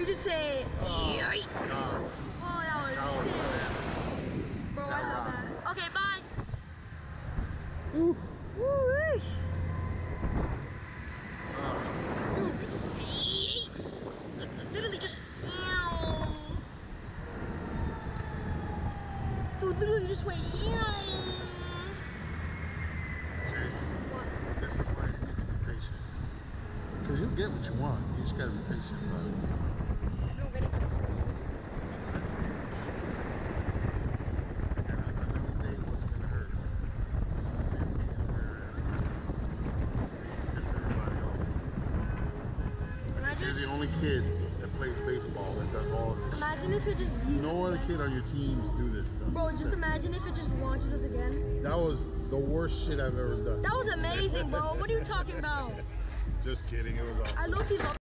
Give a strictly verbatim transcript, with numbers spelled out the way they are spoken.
You just say, Oh, yoink. God. Oh, that was That was sick. Bro, I love that. Okay, bye. Oof. Woo-wee. Oh. Dude, we just literally just Dude, literally just went Chase, this is why you need to be patient. Because you'll get what you want. You just gotta be patient about it. I'm not ready for the And another day wasn't gonna hurt. Just to be a being where you piss everybody off. You're the only kid that plays baseball that does all of this. Imagine if it just No other kid on your teams do this stuff. Bro, just imagine if it just launches us again. That was the worst shit I've ever done. That was amazing, bro. What are you talking about? Just kidding, it was awesome. I low-key love